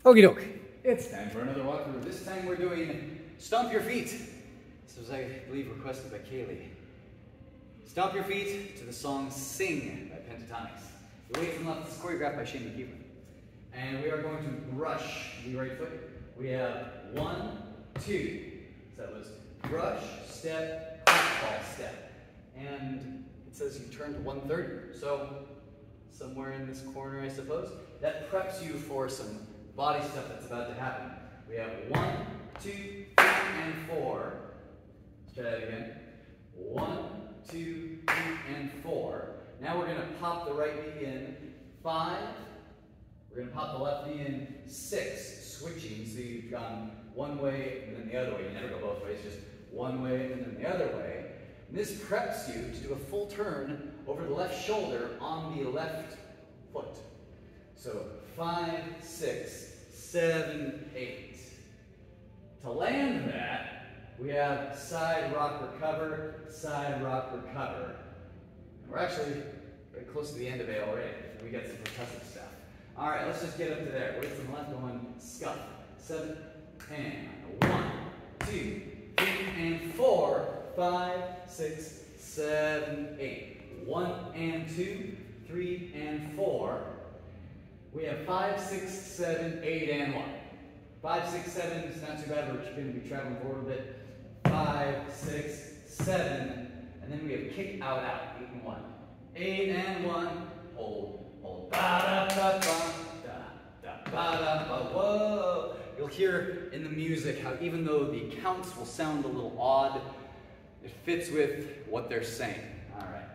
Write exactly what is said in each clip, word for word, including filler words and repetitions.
Okie doke. It's time for another walkthrough. This time we're doing Stomp Your Feet. This was, I believe, requested by Kaylee. Stomp Your Feet to the song Sing by Pentatonix. The weights on the left is choreographed by Shane McKeever. And we are going to brush the right foot. We have one, two. So that was brush, step, ball, step. And it says you turn to one thirty. So somewhere in this corner, I suppose. That preps you for some body stuff that's about to happen. We have one, two, three, and four. Let's try that again. One, two, three, and four. Now we're going to pop the right knee in. Five. We're going to pop the left knee in. Six. Switching, so you've gone one way and then the other way. You never go both ways, just one way and then the other way. And this preps you to do a full turn over the left shoulder on the left foot. So five, six, seven, eight. To land that, we have side rock recover, side rock recover. And we're actually very close to the end of it already. We got some percussive stuff. All right, let's just get up to there. Weights on the left going scuff. Seven, and one, two, three, and four, five, six, seven, eight. One and two, three and four. We have five, six, seven, eight, and one. Five, six, seven is not too bad. We're going to be traveling forward a bit. Five, six, seven, and then we have kick out, out. Eight and one. Eight and one. Hold, hold. Ba da ba ba da da ba da ba. Whoa! You'll hear in the music how even though the counts will sound a little odd, it fits with what they're saying. All right.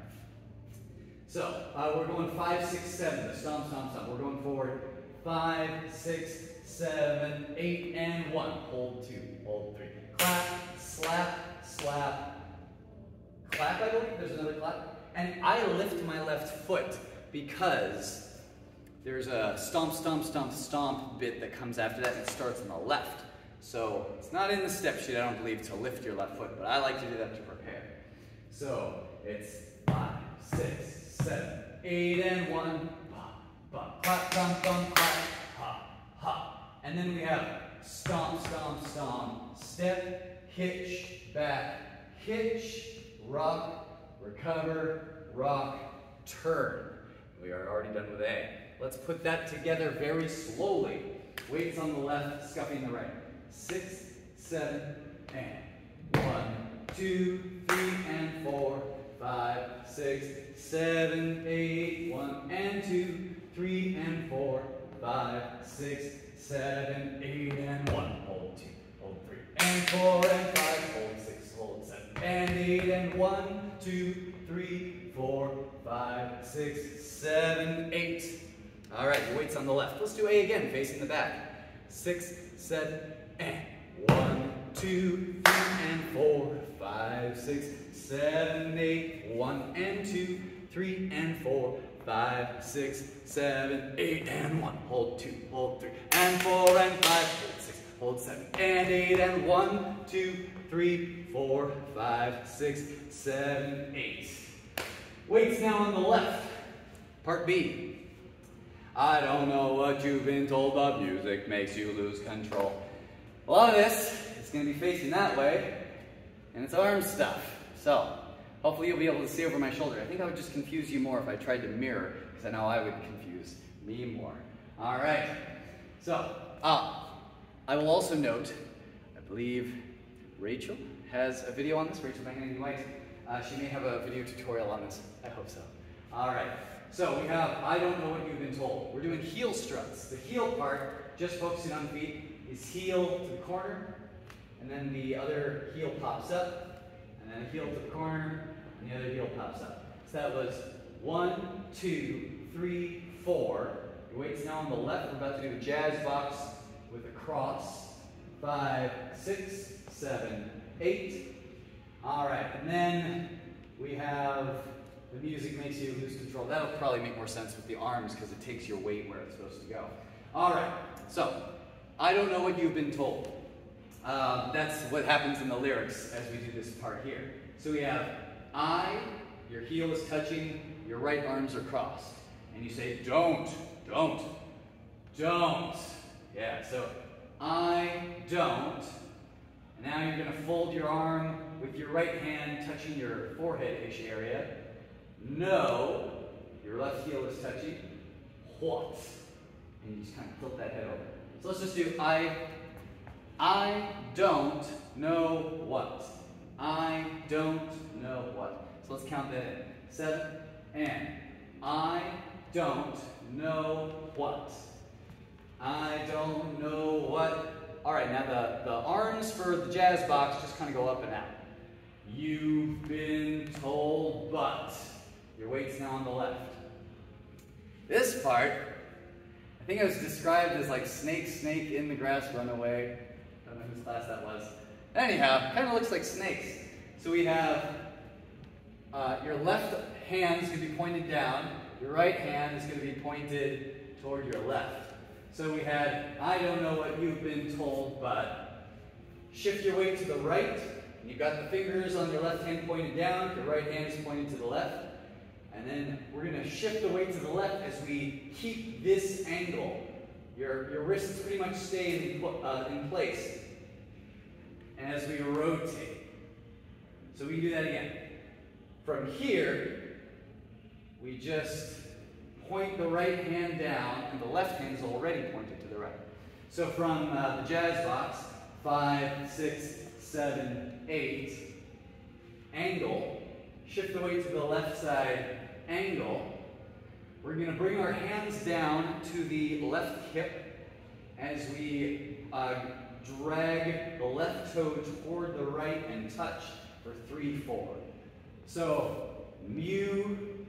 So uh, we're going five, six, seven. The stomp, stomp, stomp. We're going forward. Five, six, seven, eight, and one. Hold two, hold three. Clap, slap, slap, clap. I believe there's another clap. And I lift my left foot because there's a stomp, stomp, stomp, stomp bit that comes after that and it starts on the left. So it's not in the step sheet, I don't believe, to lift your left foot, but I like to do that to prepare. So it's five, six, seven, eight, and one. Ba, ba, clap, thump, thump, clap, ha, ha. And then we have stomp, stomp, stomp, step, hitch, back, hitch, rock, recover, rock, turn. We are already done with A. Let's put that together very slowly. Weights on the left, scuffing the right. Six, seven, and one, two, three, and four, five, six, seven, eight, one, and two, three, and four, five, six, seven, eight, and one. Hold two, hold three, and four, and five, hold six, hold seven, and eight, and one, two, three, four, five, six, seven, eight. All right, your weight's on the left. Let's do A again, facing the back. Six, seven, and one, two, three, and four, five, six, seven, eight, one, and two, three, and four, five, six, seven, eight, and one. Hold two, hold three, and four, and five, hold six, hold seven, and eight, and one, two, three, four, five, six, seven, eight. Weights now on the left. Part B. I don't know what you've been told, but music makes you lose control. A lot of this is going to be facing that way, and it's arm stuff. So, hopefully you'll be able to see over my shoulder. I think I would just confuse you more if I tried to mirror, because I know I would confuse me more. All right. So, uh, I will also note, I believe Rachel has a video on this. Rachel Bangan White. Uh, she may have a video tutorial on this. I hope so. All right. So we have I don't know what you've been told. We're doing heel struts. The heel part, just focusing on feet, is heel to the corner, and then the other heel pops up, and then a heel to the corner, and the other heel pops up. So that was one, two, three, four. Your weight's now on the left. We're about to do a jazz box with a cross. Five, six, seven, eight. All right, and then we have the music makes you lose control. That'll probably make more sense with the arms because it takes your weight where it's supposed to go. All right, so I don't know what you've been told. Um, that's what happens in the lyrics as we do this part here. So we have I, your heel is touching, your right arms are crossed. And you say, don't, don't, don't. Yeah, so I don't. Now you're going to fold your arm with your right hand touching your forehead-ish area. No. Your left heel is touching. What? And you just kind of tilt that head over. So let's just do I. I don't know what. I don't know what. So let's count that in. Seven. And I don't know what. I don't know what. All right, now the, the arms for the jazz box just kind of go up and out. You've been told, but. Your weight's now on the left. This part, I think it was described as like snake, snake, in the grass, run away. I don't know whose class that was. Anyhow, kind of looks like snakes. So we have uh, your left hand is going to be pointed down. Your right hand is going to be pointed toward your left. So we had, I don't know what you've been told, but. Shift your weight to the right. And you've got the fingers on your left hand pointed down. Your right hand is pointed to the left. And then we're going to shift the weight to the left as we keep this angle. Your, your wrists pretty much stay in, uh, in place as we rotate. So we can do that again. From here, we just point the right hand down, and the left hand is already pointed to the right. So from uh, the jazz box, five, six, seven, eight, angle, shift the weight to the left side, angle. We're going to bring our hands down to the left hip as we uh, drag the left toe toward the right and touch for three, four. So, music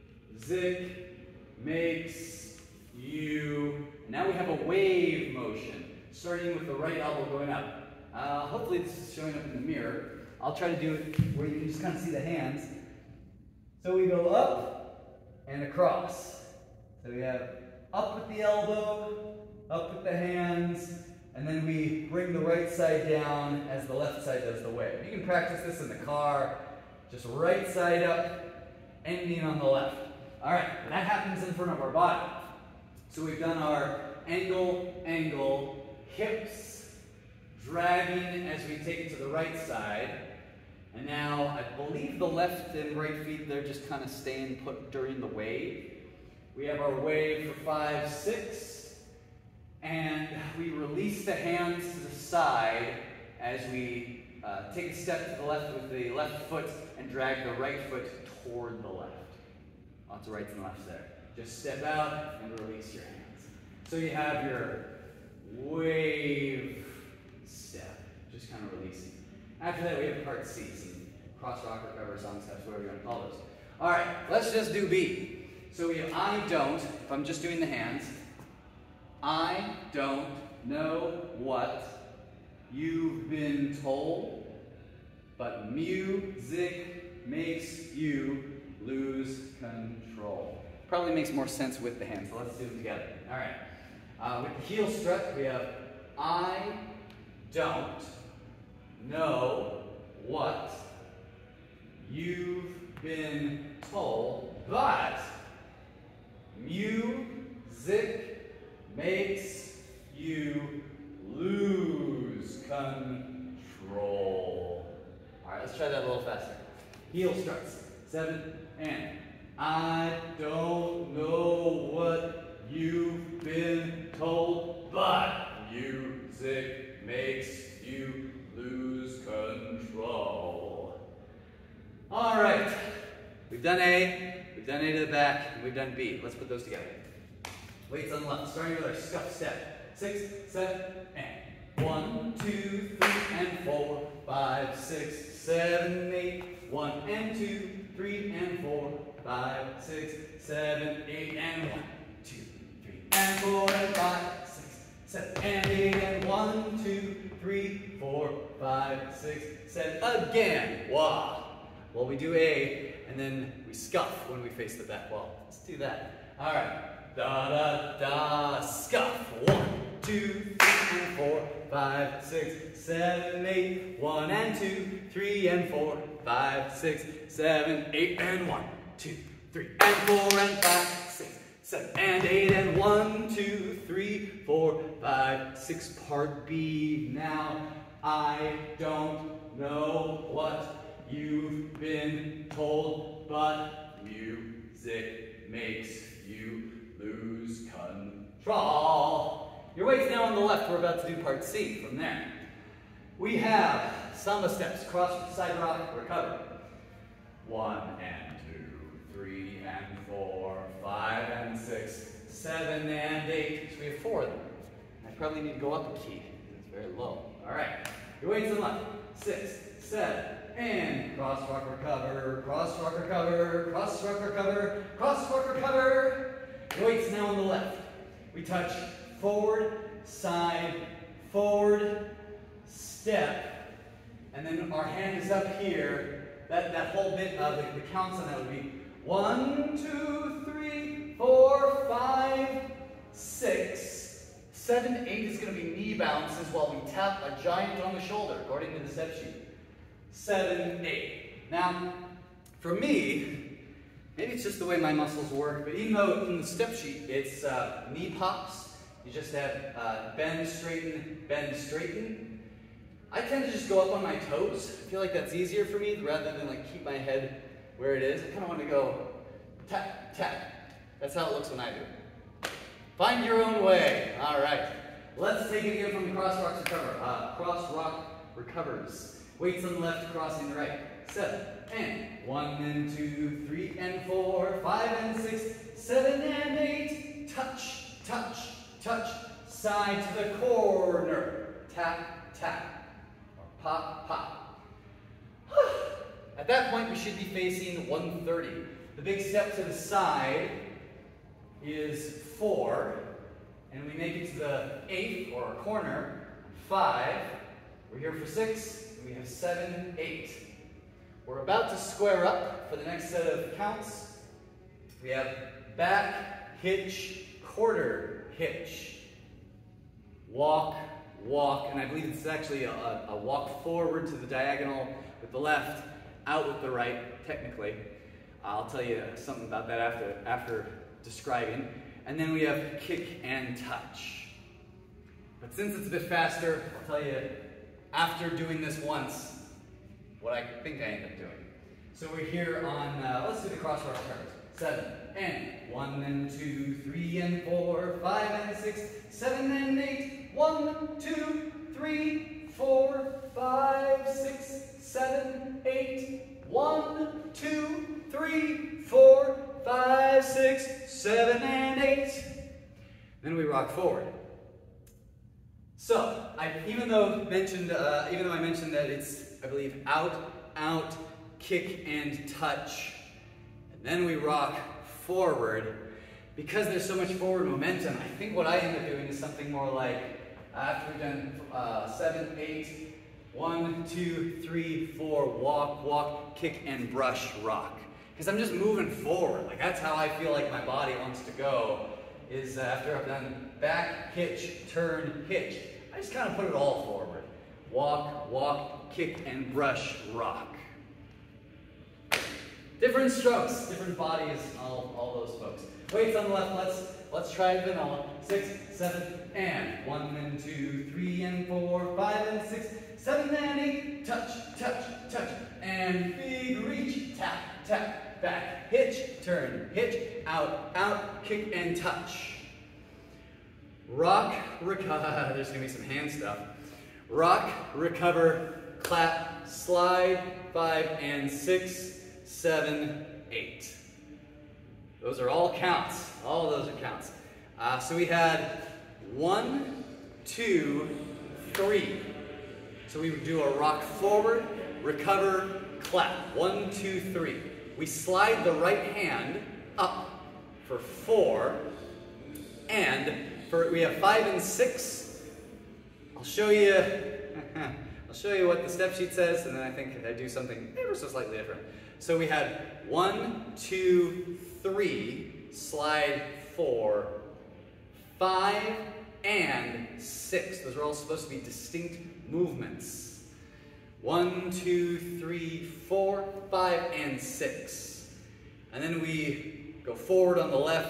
makes you. Now we have a wave motion, starting with the right elbow going up. Uh, hopefully this is showing up in the mirror. I'll try to do it where you can just kind of see the hands. So we go up and across. So we have up with the elbow, up with the hands, and then we bring the right side down as the left side does the wave. You can practice this in the car, just right side up, ending on the left. All right, that happens in front of our body. So we've done our angle, angle, hips, dragging as we take it to the right side. And now, I believe the left and right feet, they're just kind of staying put during the wave. We have our wave for five, six, and we release the hands to the side as we uh, take a step to the left with the left foot and drag the right foot toward the left. Lots of rights and lefts there. Just step out and release your hands. So you have your wave step, just kind of releasing. After that, we have part C, some cross rock or cover song steps, whatever you want to call those. All right, let's just do B. So we have I don't, if I'm just doing the hands. I don't know what you've been told, but music makes you lose control. Probably makes more sense with the hands, so let's do them together. All right. Uh, with the heel strut, we have I don't know what you've been told, but music makes you lose control. All right, let's try that a little faster. Heel struts. Seven and I don't know what you've been told, but music makes you lose control. All right, we've done A, we've done A to the back, and we've done B. Let's put those together. Weights on the left, starting with our scuff step. Six, seven, and one, two, three, and four, five, six, seven, eight. One and two, three and four, five, six, seven, eight, and one, two, three, and four, and five, six, seven, and eight, and one, two, three, four, five, six, seven, again. Wow. Well, we do A, and then we scuff when we face the back wall. Let's do that. All right. Da, da, da, scuff. One, two, three, and four, five, six, seven, eight, one, and two, three, and four, five, six, seven, eight, and one, two, three, and four, and five, six, seven, and eight, and one, two, three, four, five, six, part B. Now, I don't know what you've been told, but music makes you lose control. Your weight's now on the left. We're about to do part C from there. We have samba steps, cross, side rock, recover. One and two, three and four, five and six, seven and eight. So we have four of them. I probably need to go up a key. It's very low. All right. Your weight's on the left. Six, seven, and cross rock, recover, cross rock, recover, cross rock, recover, cross rock, recover. Your weight's now on the left. We touch forward, side, forward, step, and then our hand is up here. That, that whole bit of the, the counts on that would be one, two, three, four, five, six, seven, eight is going to be knee bounces while we tap a giant on the shoulder, according to the step sheet. Seven, eight. Now, for me, maybe it's just the way my muscles work, but even though in the step sheet it's uh, knee pops, you just have uh, bend, straighten, bend, straighten. I tend to just go up on my toes. I feel like that's easier for me rather than like keep my head where it is. I kind of want to go tap, tap. That's how it looks when I do it. Find your own way. All right. Let's take it again from the cross rocks recover. Uh, cross rock recovers. Weights on the left, crossing the right. Seven and one and two, three and four, five and six, seven and eight. Touch, touch, touch. Side to the corner. Tap, tap. Pop, pop. At that point, we should be facing one thirty. The big step to the side is four, and we make it to the eighth, or a corner, five. We're here for six, and we have seven, eight. We're about to square up for the next set of counts. We have back, hitch, quarter, hitch. Walk, walk, and I believe it's actually a, a walk forward to the diagonal with the left, out with the right, technically. I'll tell you something about that after, after describing. And then we have kick and touch. But since it's a bit faster, I'll tell you after doing this once, what I think I end up doing. So we're here on, uh, let's do the cross rock curves. Seven and one and two, three and four, five and six, seven and eight. One, two, three, four, five, six, seven, eight. One, two, three, four, five, six, seven, and eight. Then we rock forward. So, I, even though mentioned, uh, even though I mentioned that it's, I believe, out, out, kick, and touch, and then we rock forward. Because there's so much forward momentum, I think what I end up doing is something more like, after we've done uh, seven, eight, one, two, three, four, walk, walk, kick, and brush, rock. Because I'm just moving forward. Like that's how I feel like my body wants to go. Is after I've done back, hitch, turn, hitch. I just kind of put it all forward. Walk, walk, kick, and brush, rock. Different strokes, different bodies, all, all those folks. Weights on the left, let's let's try vanilla. Six, seven, and one and two, three and four, five and six, seven and eight. Touch, touch, touch, and big reach. Tap, tap, back, hitch, turn, hitch, out, out, kick, and touch. Rock, recover. There's gonna be some hand stuff. Rock, recover, clap, slide. Five and six, seven, eight. Those are all counts. All of those are counts. Uh, so we had one, two, three. So we would do a rock forward, recover, clap. One, two, three. We slide the right hand up for four, and for we have five and six. I'll show you. I'll show you what the step sheet says, and then I think I do something ever so slightly different. So we had one, two, three, slide four, five, and six. Those are all supposed to be distinct movements. One, two, three, four, five, and six. And then we go forward on the left. It's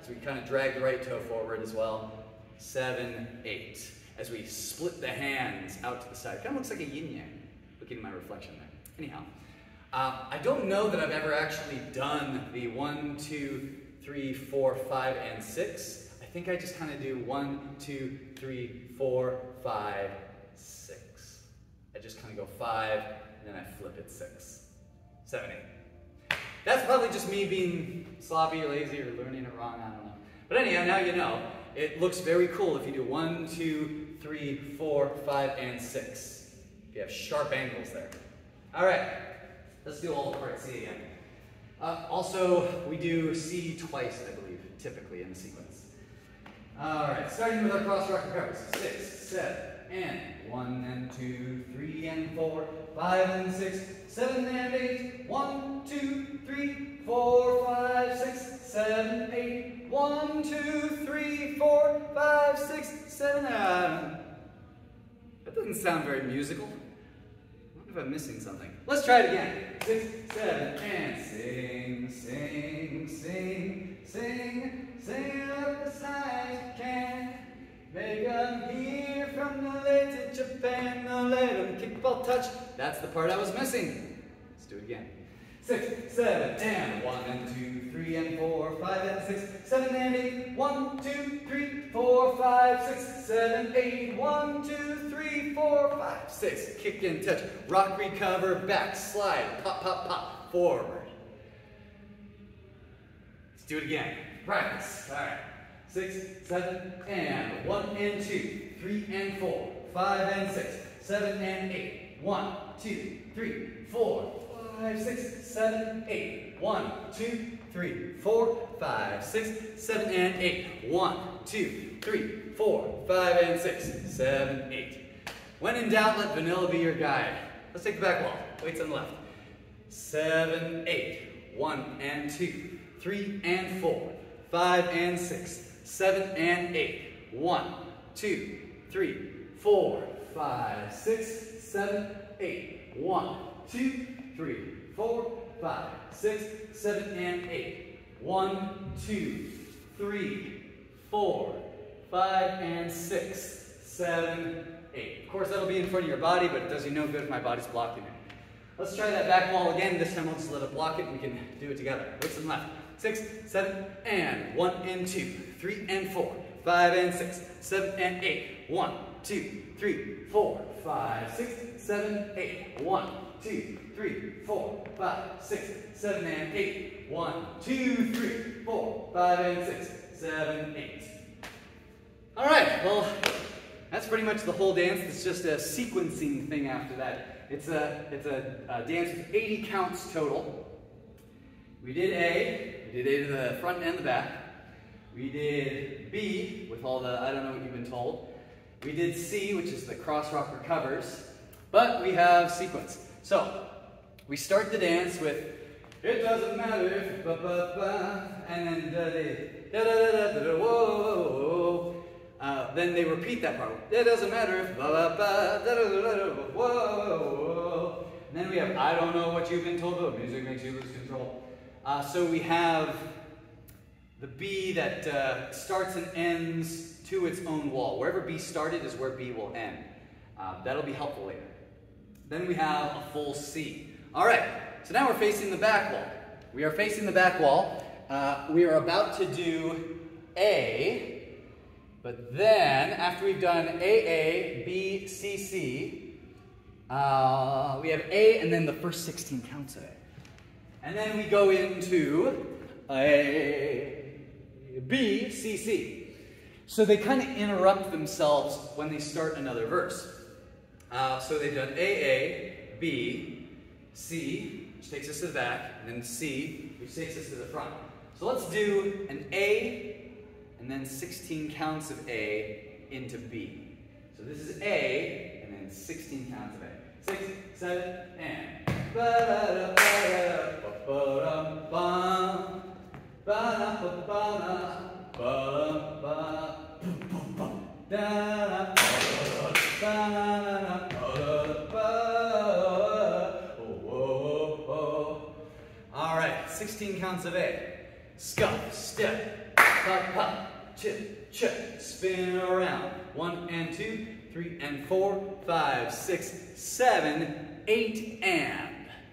So we kind of drag the right toe forward as well. Seven, eight. As we split the hands out to the side. Kind of looks like a yin-yang, looking at my reflection there. Anyhow, uh, I don't know that I've ever actually done the one, two, three, four, five, and six. I think I just kind of do one, two, three, four, five, six. I just kind of go five, and then I flip it six. Seven, eight. That's probably just me being sloppy or lazy or learning it wrong, I don't know. But anyhow, now you know. It looks very cool if you do one, two, three, four, five, and six. You have sharp angles there. All right, let's do all the part C again. Uh, also, we do C twice, I believe, typically in the sequence. All right, starting with our cross rock recovers. Six, seven, and one, and two, three, and four, five, and six, seven, and eight. One, two, three, four, five, six, seven, eight. One, two, three, four, five, six, seven, eight. That doesn't sound very musical. I wonder if I'm missing something. Let's try it again. Six, seven, and sing, sing, sing, sing, sing up as high as you can. Make them hear from the lake to Japan. Don't let them keep all touch. That's the part I was missing. Let's do it again. Six, seven, and one, and two, three, and four, five, and six, seven, and eight. One, two, three, four, five, six, seven, eight. One, two, three, four, five, six. Kick and touch. Rock, recover, back, slide, pop, pop, pop, forward. Let's do it again. Practice. All right. Six, seven, and one, and two, three, and four, five, and six, seven, and eight. One, two, three, four, five, six, seven, eight. One, two, three, four, five, six, seven, and eight. One, two, three, four, five, and six, seven, eight. When in doubt, let vanilla be your guide. Let's take the back wall. Weights on the left. Seven, eight. One and two, three and four, five and six, seven and eight. One, two, three, four, five, six, seven, eight. One, two, three, four, five, six, seven, and eight. One, two, three, four, five, and six, seven, eight. Of course, that'll be in front of your body, but it does you no good if my body's blocking it. Let's try that back wall again. This time, we'll just let it block it, and we can do it together. Weights on the left. Six, seven, and one and two, three and four, five and six, seven and eight. One, two, three, four, five, six, seven, eight. One, two, three, four, five, six, seven, and eight. One, two, three, four, five, and six, seven, eight. All right, well, that's pretty much the whole dance. It's just a sequencing thing after that. It's a, it's a, a dance with eighty counts total. We did A, we did A to the front and the back. We did B with all the I don't know what you've been told. We did C, which is the cross rock recovers. But we have sequence. So, we start the dance with it doesn't matter if ba ba ba, and then da da da da da da whoa. Uh, then they repeat that part. It doesn't matter if ba ba ba da da da da whoa. And then we have I don't know what you've been told, but music makes you lose control. Uh, so we have the B that uh, starts and ends to its own wall. Wherever B started is where B will end. Uh, that'll be helpful later. Then we have a full C. All right, so now we're facing the back wall. We are facing the back wall. Uh, we are about to do A, but then after we've done A, A, B, C, C, uh, we have A and then the first sixteen counts of A. And then we go into A, B, C, C. So they kind of interrupt themselves when they start another verse. Uh, so they've done A, A, B, C, which takes us to the back, and then C, which takes us to the front. So let's do an A, and then sixteen counts of A into B. So this is A, and then sixteen counts of A. Six, seven, and ba-da-da, ba-da-da, ba-da-bum, ba-da-ba-ba-da, ba-da-ba, boom-boom-bum, da-da, ba-da-da, ba-da-ba, oh-oh-oh. All right, sixteen counts of A. Scuff, step, ha, ha, ch, ch, spin around. One and two, three and four, five, six, seven, eight, and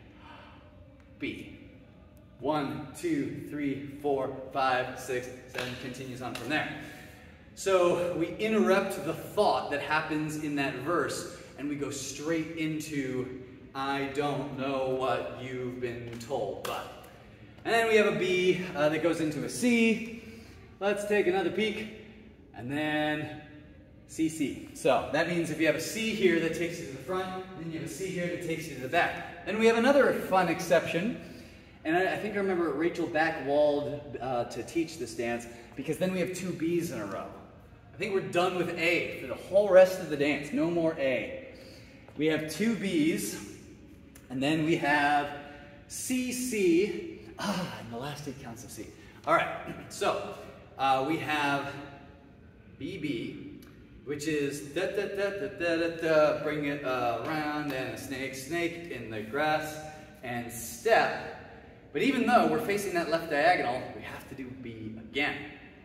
B. One, two, three, four, five, six, seven, continues on from there. So we interrupt the thought that happens in that verse and we go straight into I don't know what you've been told, but. And then we have a B uh, that goes into a C. Let's take another peek. And then C, C. So that means if you have a C here that takes you to the front, then you have a C here that takes you to the back. Then we have another fun exception. And I, I think I remember Rachel Backwald uh, to teach this dance because then we have two B's in a row. I think we're done with A for the whole rest of the dance. No more A. We have two B's, and then we have C, C. Ah, and the last eight counts of C. All right, so uh, we have B, B, which is da da da da da da da. Bring it uh, around and a snake, snake in the grass and step. But even though we're facing that left diagonal, we have to do B again.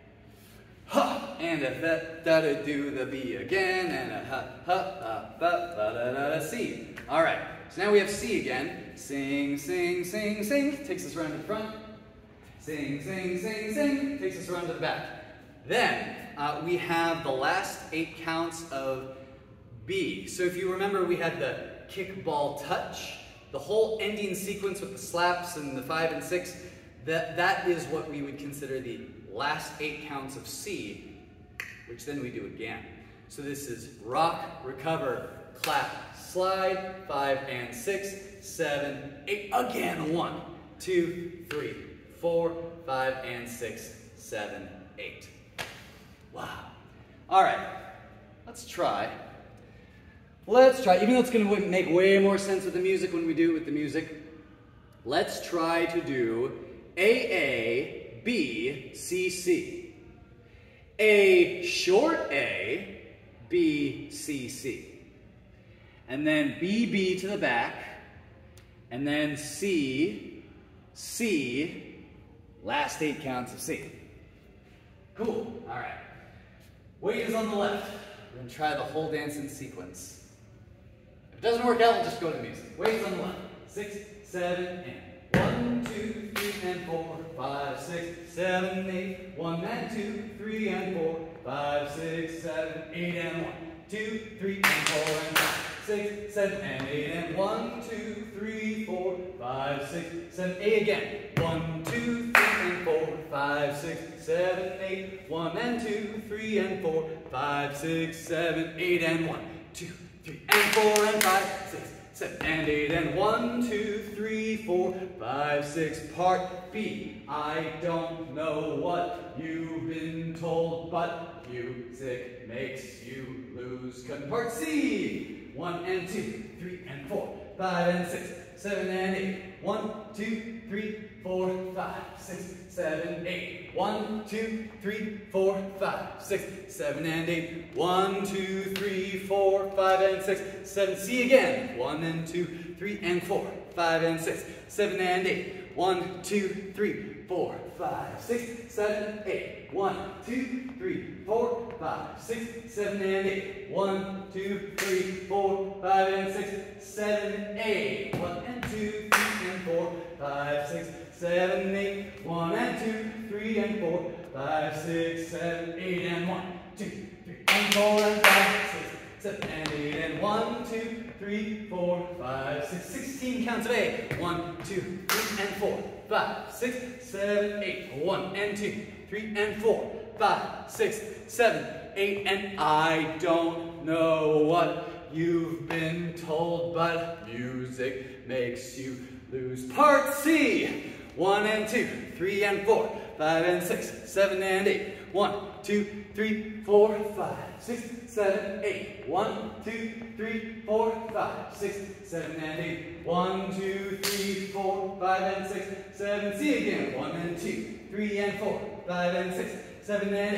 Ha, and a da da da do the B again, and a ha ha ha ba ba da da da C. All right, so now we have C again. Sing, sing, sing, sing. Takes us around to the front. Sing, sing, sing, sing. Takes us around to the back. Then uh, we have the last eight counts of B. So if you remember, we had the kickball touch, the whole ending sequence with the slaps and the five and six. That that is what we would consider the last eight counts of C, which then we do again. So this is rock, recover, clap, slide, five and six, seven, eight, again, one, two, three, four, five and six, seven, eight. Wow. All right, let's try. Let's try, even though it's gonna make way more sense with the music when we do it with the music, let's try to do A, A, B, C, C. A, short A, B, C, C. And then B, B to the back, and then C, C, last eight counts of C. Cool, all right. Weight is on the left. We're gonna try the whole dance in sequence. If it doesn't work out, we'll just go to the music. Weight is on the left. Six, seven, and one, two, three, and four, five, six, seven, eight. One and two, three and four, five, six, seven, eight, and one, two, three, and four, and five, six, seven, and eight, and one, two, three, four, five, six, seven, eight again. One, two, three, and four, five, six, seven, eight. One and two, three, and four, five, six, seven, eight, and one, two, three, and four, and five, six, seven, and eight, and one, two, three, four, five, six. Part B. I don't know what you've been told, but music makes you lose. Part C. One and two, three and four, five and six, seven and eight. One, two, three, four, five, six, seven, eight. One, two, three, four, five, six, seven and eight. One, two, three, four, five and six, seven. C again. One and two, three and four, five and six, seven and eight. One, two, three, four, five, six, seven, eight. One, two, three, four, five, six, seven and eight. One, two, three, four, five and six, seven, eight. One and two, three and four, five, six, seven, eight. One and two, three and four, five, six, seven, eight, and one, two, three, and four, and five, six, seven, and eight, and one, two, three, four, five, six, sixteen counts of A. One, two, three, and four, five, six, seven, eight. One and two, three, and four, five, six, seven, eight, and I don't know what you've been told, but music makes you lose. Part C. One and two, three and four, five and six, seven and eight. One, two, three, four, five, six, seven, eight. One, two, three, four, five, six, seven and eight. One, two, three, four, five and six, seven. C again. One and two, three and four, five and six, seven and eight.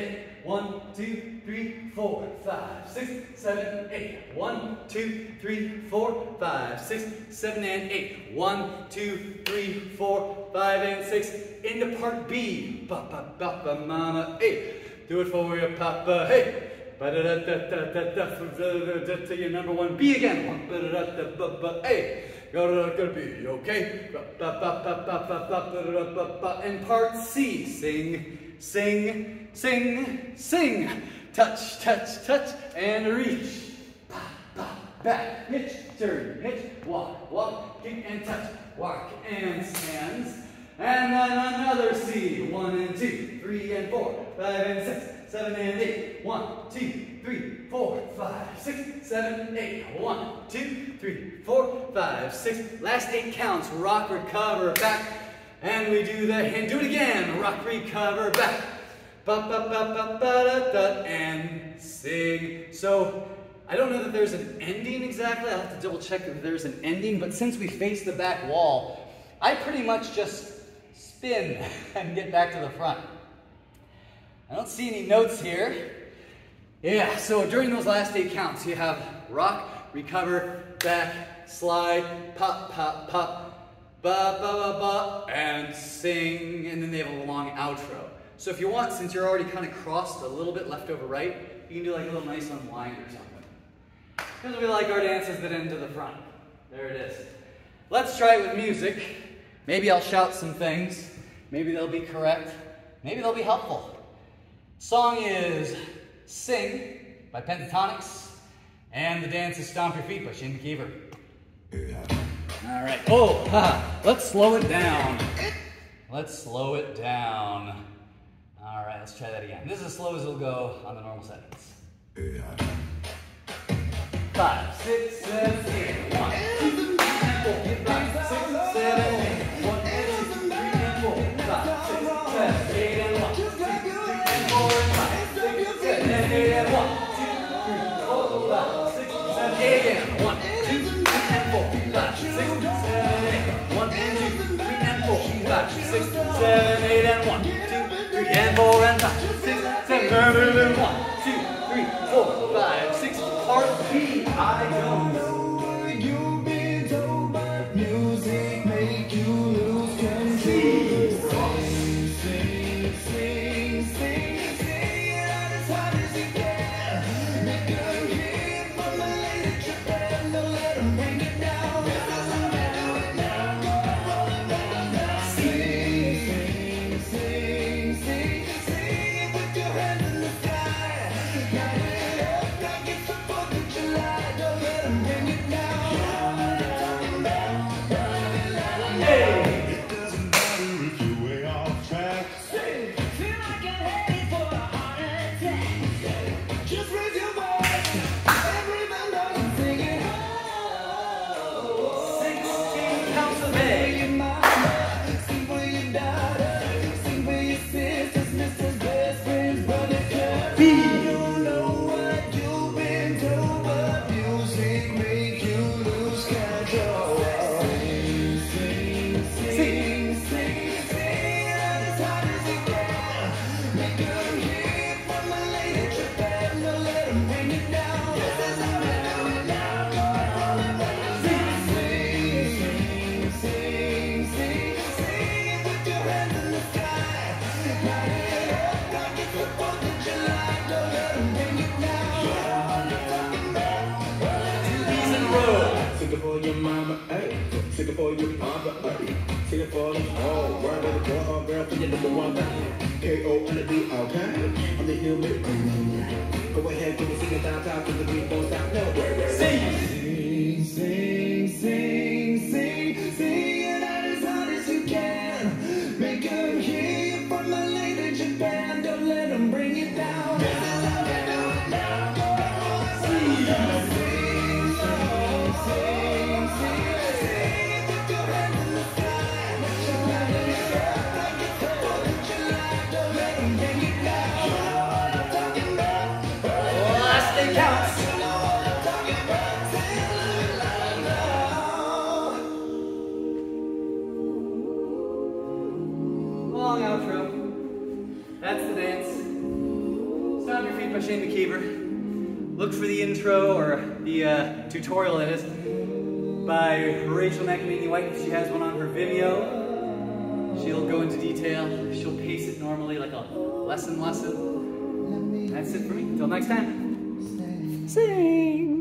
One, two, three, four, five, six, seven, eight. One, two, three, four, five, six, seven, and eight. One, two, three, four, five, and six. Into part B. Ba ba ba ba mama, eight. Do it for your papa, hey. Ba da da da da da da to your number one B again. One ba da da da ba ba, hey. Gotta gotta be okay. Ba ba ba ba ba ba ba ba ba ba. And part C. Sing. Sing, sing, sing, touch, touch, touch, and reach. Ba, ba, back, hitch, turn, hitch, walk, walk, kick and touch, walk and stands. And then another C. One and two, three and four, five and six, seven and eight. One, two, three, four, five, six, seven, eight. One, two, three, four, five, six. Last eight counts. Rock, recover, back. And we do the hand, do it again. Rock, recover, back. Ba, ba, ba, ba, ba, da, da, and sing. So, I don't know that there's an ending exactly. I'll have to double check if there's an ending. But since we face the back wall, I pretty much just spin and get back to the front. I don't see any notes here. Yeah, so during those last eight counts, you have rock, recover, back, slide, pop, pop, pop. Ba, ba, ba, ba, and sing, and then they have a long outro. So if you want, since you're already kind of crossed a little bit left over right, you can do like a little nice unwind or something. Because we like our dances that end to the front. There it is. Let's try it with music. Maybe I'll shout some things. Maybe they'll be correct. Maybe they'll be helpful. Song is Sing by Pentatonix, and the dance is Stomp Your Feet by Shane McKeever. All right. Oh, ha, let's slow it down. Let's slow it down. All right, let's try that again. This is as slow as it'll go on the normal settings. Five, six, seven, eight. One, two, three, and four. Five, six, seven, eight. One, and two, three, and four. Five, six, seven, eight, and one, two, three, and four, and five, six, seven, and eight, and one, two, three, four, five, six, seven, eight, and one, two, three, and four, five, six, seven, eight. One, and two, three, and four, five, six, seven, eight, and one, two, three, and four, and five, six, seven, eight, and one, two, three, four, five, six. Part B, I don't know. You've been told, but music make you lose control. Sing, sing, sing, sing, sing it out as hard as you can. Make a hit from the lady Japan. Don't let them bring it down. This doesn't matter now. Rolling down, down. Sing, sing, sing, sing, sing it with your hands in the sky. Light it up like it's a Fourth of July. Don't let them bring it down. Hey! It doesn't matter if you're way off track. Feel like you're headed for a heart attack. Just raise your voice. Everyone knows and sing it. Sixteen counts of A. Sing for your mama, sing for your daughter, sing for your sisters, misters, best friends, brothers, cousins. B. I don't know what you've been told, but music make you lose control. Sing, sing, sing, sing, sing it out as hard as you can. Make a hit from the lady Japan. Don't let them bring it down. This is how we do it now. Sing, sing, sing, sing, sing, sing it with your hands in the sky. Light it up like it's the Fourth of July. Don't let them bring it down. Talking about B's in a row. Sing it for your mama, ayy. Sing it for your papa, ayy. Sing it for them all. Word of the boy or girl for your number one band. K O N D, okay? I'm the human. Go ahead, give me sing it down, down, cause the beat won't stop. No word. Sing. Sing, sing, sing, sing, sing it out as hard as you can. Make a hit from the lady Japan. Don't let them bring it down. This is how we do it now. Sing, sing, sing, sing, sing, sing it with your hands in the sky. Light it up like it's the Fourth of July. Don't let them bring it down. Talking about Last eight counts. you know what I'm talking the uh, tutorial that is by Rachel McAmini White. She has one on her Vimeo. She'll go into detail. She'll pace it normally like a lesson lesson. That's it for me. Until next time. Sing.